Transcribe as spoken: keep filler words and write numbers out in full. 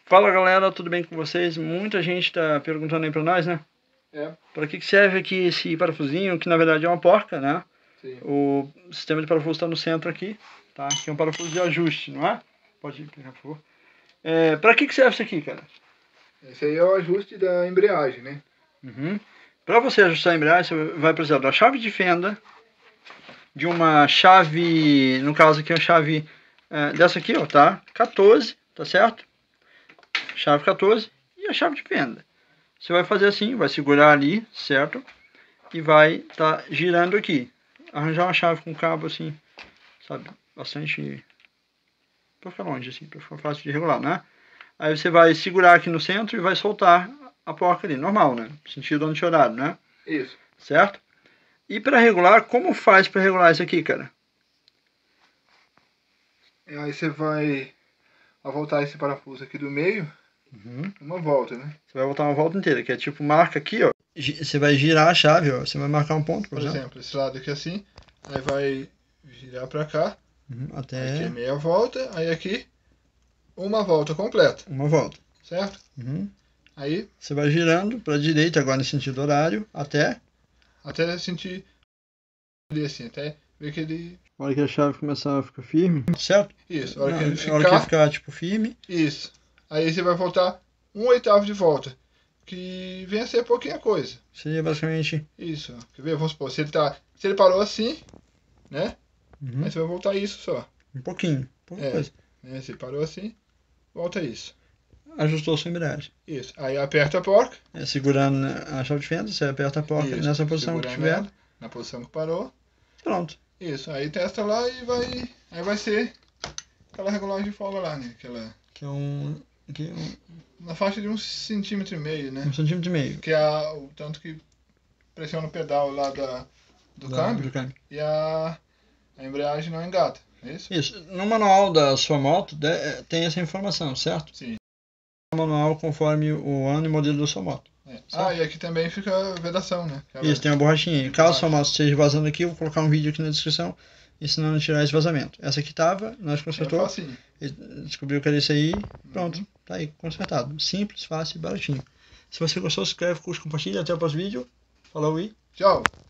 Fala galera, tudo bem com vocês? Muita gente tá perguntando aí pra nós, né? É. Para que que serve aqui esse parafusinho, que na verdade é uma porca, né? Sim. O sistema de parafuso está no centro aqui, tá? Aqui é um parafuso de ajuste, não é? Pode ir, por favor. É, para que que serve isso aqui, cara? Esse aí é o ajuste da embreagem, né? Uhum. Para você ajustar a embreagem, você vai precisar da chave de fenda, de uma chave, no caso aqui é uma chave é, dessa aqui, ó, tá? quatorze, tá certo? Chave quatorze e a chave de fenda. Você vai fazer assim, vai segurar ali, certo? E vai estar tá girando aqui. Arranjar uma chave com cabo assim, sabe? Bastante... para ficar longe assim, para ficar fácil de regular, né? Aí você vai segurar aqui no centro e vai soltar a porca ali, normal, né? Sentido anti-horário, né? Isso. Certo? E para regular, como faz para regular isso aqui, cara? Aí você vai voltar esse parafuso aqui do meio, Uhum. uma volta, né? Você vai voltar uma volta inteira, que é tipo marca aqui, ó. Você vai girar a chave, ó. Você vai marcar um ponto, por, por exemplo. exemplo. Esse lado aqui assim, aí vai girar pra cá, uhum. Até... aqui é meia volta, aí aqui uma volta completa. Uma volta. Certo? Uhum. Aí você vai girando para a direita agora no sentido horário, até... Até sentir ele assim, até ver que ele... A hora que a chave começar a ficar firme, certo? Isso, a hora Não, que ele ficar... A hora que ficar, tipo, firme. Isso. Aí você vai voltar um oitavo de volta, que vem a ser pouquinha coisa. Seria basicamente... Isso, quer ver? Vamos supor, se ele, tá, se ele parou assim, né? Uhum. Aí você vai voltar isso só. Um pouquinho, pouca é, coisa. Né? Se ele parou assim, volta isso. Ajustou a sua embreagem. Isso, aí aperta a porca. É, segurando a chave de fenda, você aperta a porca isso. Nessa posição que tiver. Ela, na posição que parou. Pronto. Isso, aí testa lá e vai... Aí vai ser aquela regulagem de folga lá, né? Aquela... Que é um... Que é um... Na faixa de um centímetro e meio, né? Um centímetro e meio. Que é o tanto que pressiona o pedal lá da, do, da, câmbio, do câmbio. E a, a embreagem não engata, é isso? Isso. No manual da sua moto tem essa informação, certo? Sim. No manual conforme o ano e modelo da sua moto. É. Ah, e aqui também fica a vedação, né? Aquela... Isso, tem uma borrachinha. Caso sua moto esteja vazando aqui, eu vou colocar um vídeo aqui na descrição ensinando a tirar esse vazamento. Essa aqui tava, nós consertou, é descobriu que era isso aí, pronto, tá aí, consertado. Simples, fácil e baratinho. Se você gostou, se inscreve, curte, compartilha. Até o próximo vídeo. Falou e tchau!